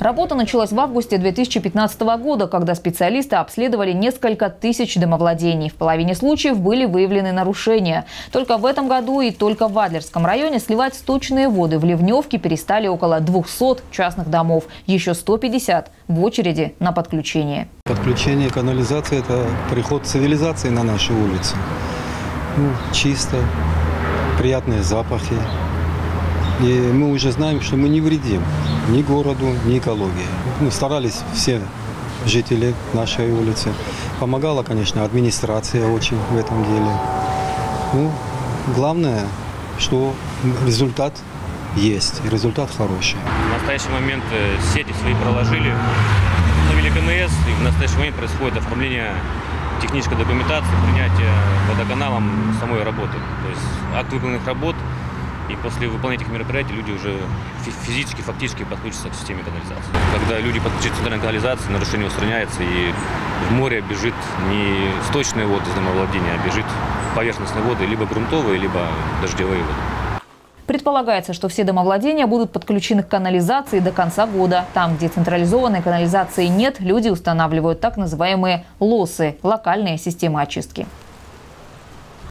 Работа началась в августе 2015 года, когда специалисты обследовали несколько тысяч домовладений. В половине случаев были выявлены нарушения. Только в этом году и только в Адлерском районе сливать сточные воды в ливневке перестали около 200 частных домов. Еще 150 в очереди на подключение. Подключение канализации – это приход цивилизации на наши улицы. Чисто, приятные запахи. И мы уже знаем, что мы не вредим ни городу, ни экологии. Старались все жители нашей улицы. Помогала, конечно, администрация очень в этом деле. Главное, что результат есть, и результат хороший. В настоящий момент сети свои проложили, установили КНС, и в настоящий момент происходит оформление технической документации, принятие водоканалом самой работы. То есть акт выполненных работ. И после выполнения этих мероприятий люди уже физически, фактически подключатся к системе канализации. Когда люди подключаются к центральной канализации, нарушение устраняется, и в море бежит не сточные воды из домовладения, а бежит поверхностные воды, либо грунтовые, либо дождевые воды. Предполагается, что все домовладения будут подключены к канализации до конца года. Там, где централизованной канализации нет, люди устанавливают так называемые ЛОСы – локальные системы очистки.